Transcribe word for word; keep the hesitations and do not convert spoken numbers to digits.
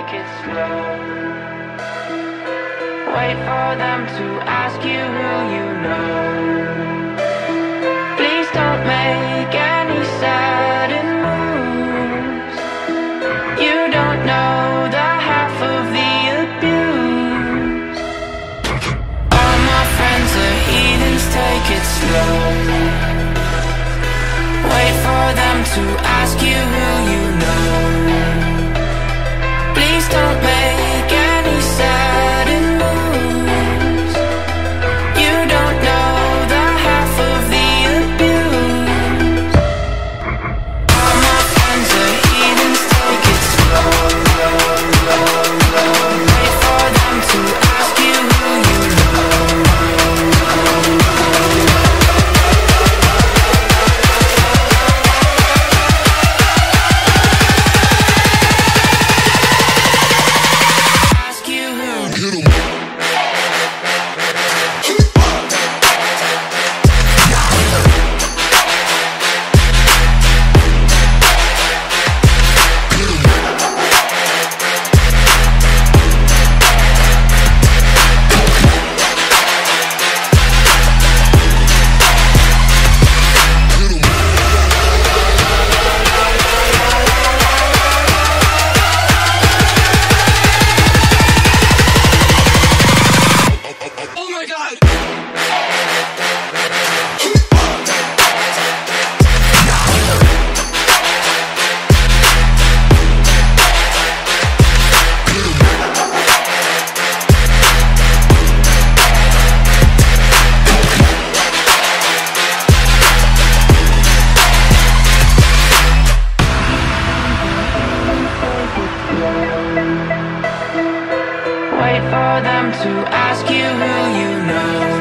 take it slow. Wait for them to ask you who you know. Please don't make any sudden moves. You don't know the half of the abuse. All my friends are heathens, take it slow. Wait for them to ask you who you know. Please don't make any sudden moves. You don't know the half of the abuse. All my friends are heathens, take it slow. Wait for them to ask you who you know. Wait for them to ask you who you know.